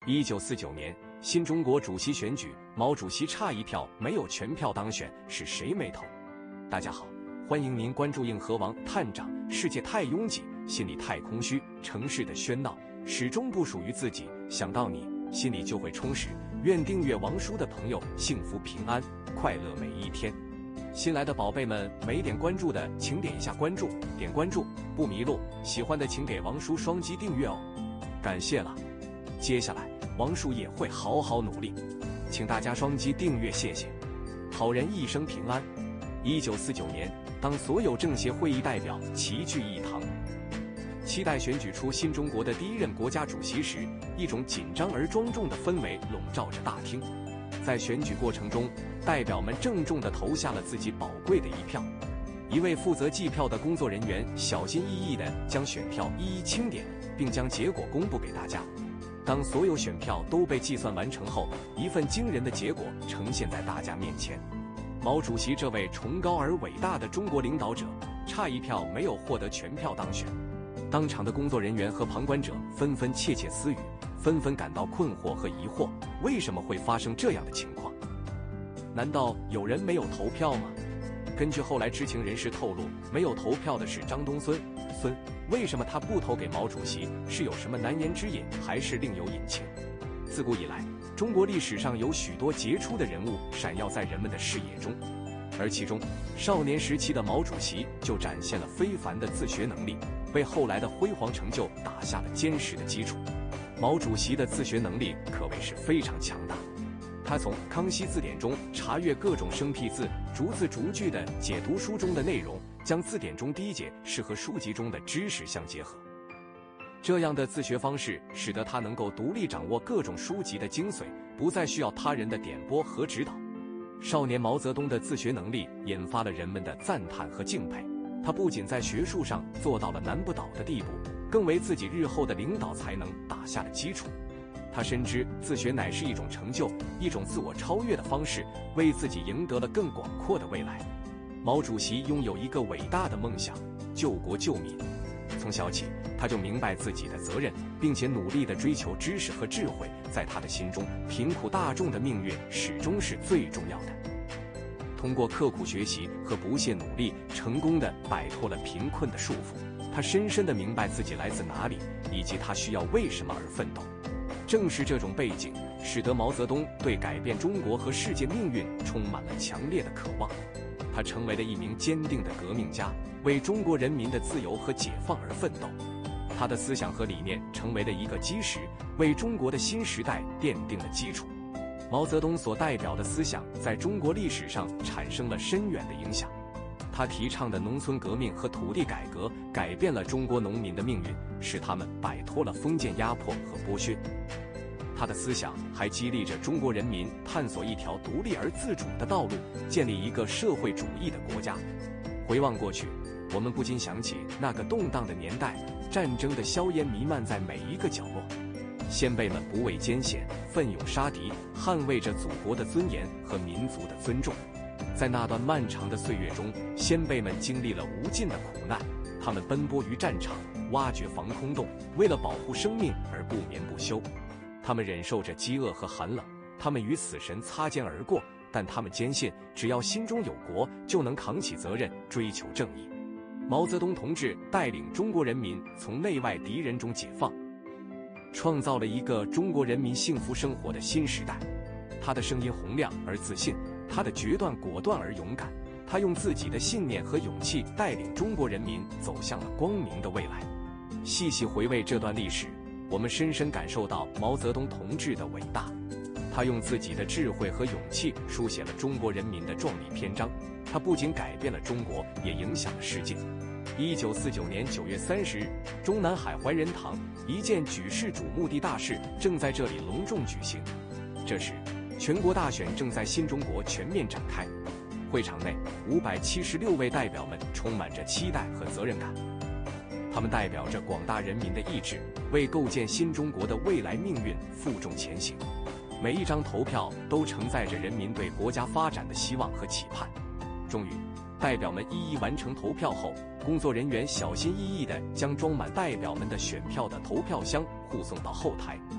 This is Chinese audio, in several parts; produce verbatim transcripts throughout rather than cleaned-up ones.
一九四九年，新中国主席选举，毛主席差一票没有全票当选，是谁没投？大家好，欢迎您关注硬核王探长。世界太拥挤，心里太空虚，城市的喧闹始终不属于自己，想到你，心里就会充实。愿订阅王叔的朋友幸福平安，快乐每一天。新来的宝贝们，没点关注的请点一下关注，点关注不迷路。喜欢的请给王叔双击订阅哦，感谢了。接下来王叔也会好好努力，请大家双击订阅，谢谢。好人一生平安。一九四九年，当所有政协会议代表齐聚一堂，期待选举出新中国的第一任国家主席时，一种紧张而庄重的氛围笼罩着大厅。在选举过程中，代表们郑重地投下了自己宝贵的一票。一位负责计票的工作人员小心翼翼地将选票一一清点，并将结果公布给大家。当所有选票都被计算完成后，一份惊人的结果呈现在大家面前。毛主席这位崇高而伟大的中国领导者，差一票没有获得全票当选。当场的工作人员和旁观者纷纷窃窃私语，纷纷感到困惑和疑惑，为什么会发生这样的情况？难道有人没有投票吗？根据后来知情人士透露，没有投票的是张东荪。孙，为什么他不投给毛主席？是有什么难言之隐，还是另有隐情？自古以来，中国历史上有许多杰出的人物闪耀在人们的视野中，而其中，少年时期的毛主席就展现了非凡的自学能力，为后来的辉煌成就打下了坚实的基础。毛主席的自学能力可谓是非常强大。他从《康熙字典》中查阅各种生僻字，逐字逐句地解读书中的内容，将字典中第一节是和书籍中的知识相结合。这样的自学方式使得他能够独立掌握各种书籍的精髓，不再需要他人的点拨和指导。少年毛泽东的自学能力引发了人们的赞叹和敬佩，他不仅在学术上做到了难不倒的地步，更为自己日后的领导才能打下了基础。他深知自学乃是一种成就，一种自我超越的方式，为自己赢得了更广阔的未来。毛主席拥有一个伟大的梦想，救国救民。从小起，他就明白自己的责任，并且努力地追求知识和智慧。在他的心中，贫苦大众的命运始终是最重要的。通过刻苦学习和不懈努力，成功地摆脱了贫困的束缚。他深深地明白自己来自哪里，以及他需要为什么而奋斗。正是这种背景，使得毛泽东对改变中国和世界命运充满了强烈的渴望。他成为了一名坚定的革命家，为中国人民的自由和解放而奋斗。他的思想和理念成为了一个基石，为中国的新时代奠定了基础。毛泽东所代表的思想在中国历史上产生了深远的影响。他提倡的农村革命和土地改革改变了中国农民的命运，使他们摆脱了封建压迫和剥削。他的思想还激励着中国人民探索一条独立而自主的道路，建立一个社会主义的国家。回望过去，我们不禁想起那个动荡的年代，战争的硝烟弥漫在每一个角落，先辈们不畏艰险，奋勇杀敌，捍卫着祖国的尊严和民族的尊重。在那段漫长的岁月中，先辈们经历了无尽的苦难，他们奔波于战场，挖掘防空洞，为了保护生命而不眠不休。他们忍受着饥饿和寒冷，他们与死神擦肩而过，但他们坚信，只要心中有国，就能扛起责任，追求正义。毛泽东同志带领中国人民从内外敌人中解放，创造了一个中国人民幸福生活的新时代。他的声音洪亮而自信，他的决断果断而勇敢，他用自己的信念和勇气带领中国人民走向了光明的未来。细细回味这段历史，我们深深感受到毛泽东同志的伟大。他用自己的智慧和勇气书写了中国人民的壮丽篇章。他不仅改变了中国，也影响了世界。一九四九年九月三十日，中南海怀仁堂一件举世瞩目的大事正在这里隆重举行。这时，全国大选正在新中国全面展开。会场内，五百七十六位代表们充满着期待和责任感。他们代表着广大人民的意志，为构建新中国的未来命运负重前行。每一张投票都承载着人民对国家发展的希望和期盼。终于，代表们一一完成投票后，工作人员小心翼翼地将装满代表们的选票的投票箱护送到后台。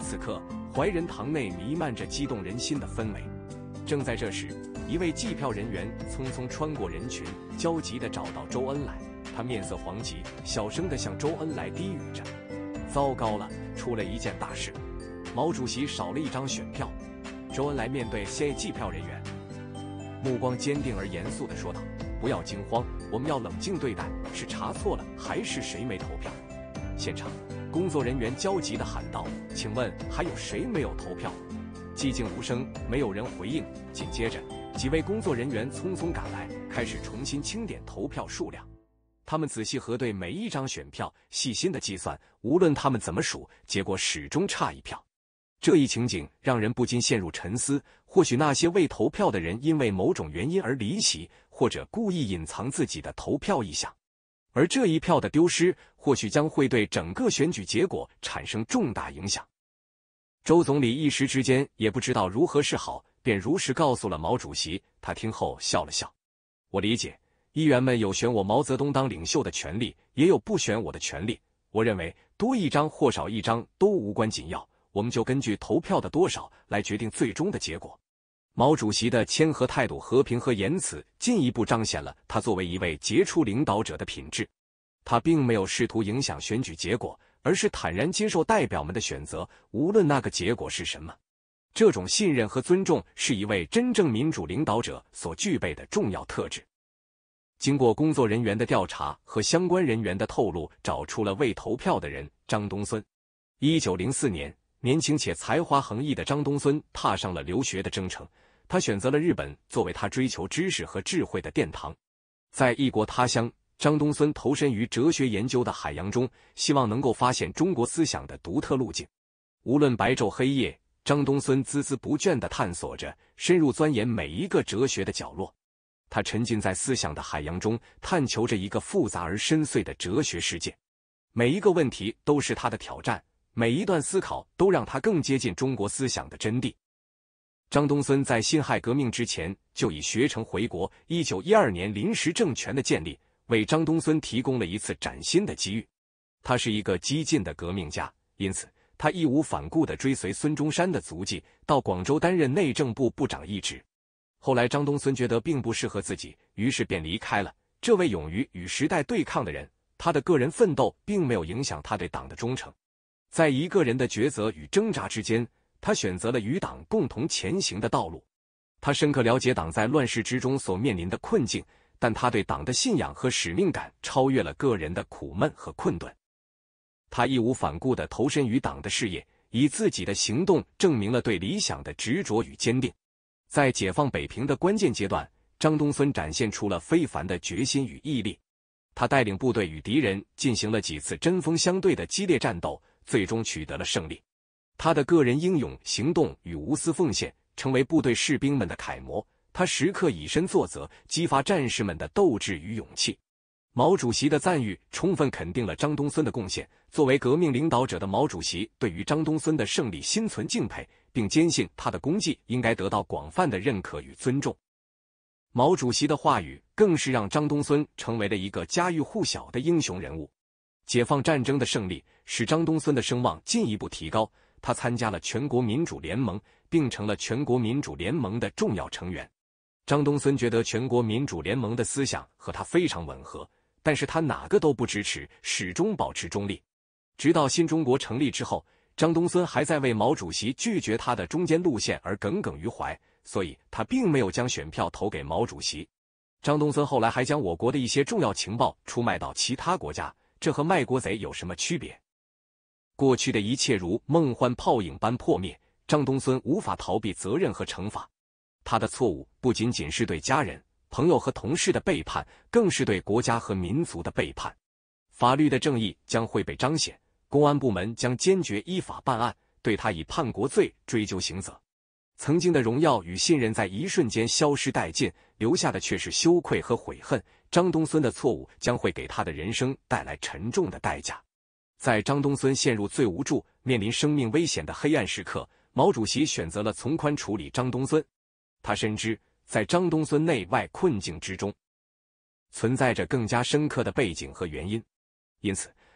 此刻，怀仁堂内弥漫着激动人心的氛围。正在这时，一位计票人员匆匆穿过人群，焦急地找到周恩来。他面色黄急，小声地向周恩来低语着：“糟糕了，出了一件大事，毛主席少了一张选票。”周恩来面对现役计票人员，目光坚定而严肃地说道：“不要惊慌，我们要冷静对待，是查错了，还是谁没投票？”现场工作人员焦急地喊道：“请问还有谁没有投票？”寂静无声，没有人回应。紧接着，几位工作人员匆匆赶来，开始重新清点投票数量。他们仔细核对每一张选票，细心地计算，无论他们怎么数，结果始终差一票。这一情景让人不禁陷入沉思，或许那些未投票的人因为某种原因而离席，或者故意隐藏自己的投票意向。而这一票的丢失，或许将会对整个选举结果产生重大影响。周总理一时之间也不知道如何是好，便如实告诉了毛主席。他听后笑了笑：“我理解，议员们有选我毛泽东当领袖的权利，也有不选我的权利。我认为多一张或少一张都无关紧要，我们就根据投票的多少来决定最终的结果。”毛主席的谦和态度、和平和言辞，进一步彰显了他作为一位杰出领导者的品质。他并没有试图影响选举结果，而是坦然接受代表们的选择，无论那个结果是什么。这种信任和尊重是一位真正民主领导者所具备的重要特质。经过工作人员的调查和相关人员的透露，找出了未投票的人张东荪。一九零四年，年轻且才华横溢的张东荪踏上了留学的征程。他选择了日本作为他追求知识和智慧的殿堂。在异国他乡，张东荪投身于哲学研究的海洋中，希望能够发现中国思想的独特路径。无论白昼黑夜，张东荪孜孜不倦地探索着，深入钻研每一个哲学的角落。他沉浸在思想的海洋中，探求着一个复杂而深邃的哲学世界。每一个问题都是他的挑战，每一段思考都让他更接近中国思想的真谛。张东荪在辛亥革命之前就已学成回国。一九一二年临时政权的建立，为张东荪提供了一次崭新的机遇。他是一个激进的革命家，因此他义无反顾地追随孙中山的足迹，到广州担任内政部部长一职。后来张东荪觉得并不适合自己，于是便离开了。这位勇于与时代对抗的人，他的个人奋斗并没有影响他对党的忠诚。在一个人的抉择与挣扎之间，他选择了与党共同前行的道路。他深刻了解党在乱世之中所面临的困境，但他对党的信仰和使命感超越了个人的苦闷和困顿。他义无反顾地投身于党的事业，以自己的行动证明了对理想的执着与坚定。在解放北平的关键阶段，张东荪展现出了非凡的决心与毅力。他带领部队与敌人进行了几次针锋相对的激烈战斗，最终取得了胜利。他的个人英勇行动与无私奉献，成为部队士兵们的楷模。他时刻以身作则，激发战士们的斗志与勇气。毛主席的赞誉充分肯定了张东荪的贡献。作为革命领导者的毛主席对于张东荪的胜利心存敬佩，并坚信他的功绩应该得到广泛的认可与尊重。毛主席的话语更是让张东荪成为了一个家喻户晓的英雄人物。解放战争的胜利使张东荪的声望进一步提高，他参加了全国民主联盟，并成了全国民主联盟的重要成员。张东荪觉得全国民主联盟的思想和他非常吻合，但是他哪个都不支持，始终保持中立。直到新中国成立之后，张东荪还在为毛主席拒绝他的中间路线而耿耿于怀，所以他并没有将选票投给毛主席。张东荪后来还将我国的一些重要情报出卖到其他国家，这和卖国贼有什么区别？过去的一切如梦幻泡影般破灭，张东荪无法逃避责任和惩罚。他的错误不仅仅是对家人、朋友和同事的背叛，更是对国家和民族的背叛。法律的正义将会被彰显，公安部门将坚决依法办案，对他以叛国罪追究刑责。曾经的荣耀与信任在一瞬间消失殆尽，留下的却是羞愧和悔恨。张东荪的错误将会给他的人生带来沉重的代价。在张东荪陷入最无助、面临生命危险的黑暗时刻，毛主席选择了从宽处理张东荪。他深知，在张东荪内外困境之中，存在着更加深刻的背景和原因。因此，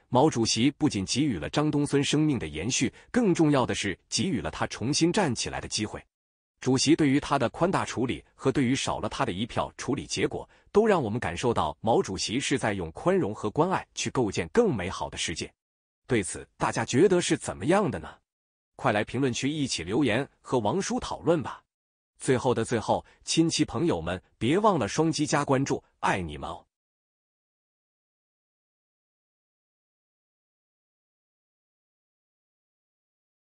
毛主席不仅给予了张东荪生命的延续，更重要的是给予了他重新站起来的机会。主席对于他的宽大处理和对于少了他的一票处理结果，都让我们感受到毛主席是在用宽容和关爱去构建更美好的世界。对此，大家觉得是怎么样的呢？快来评论区一起留言和王叔讨论吧。最后的最后，亲戚朋友们，别忘了双击加关注，爱你们哦！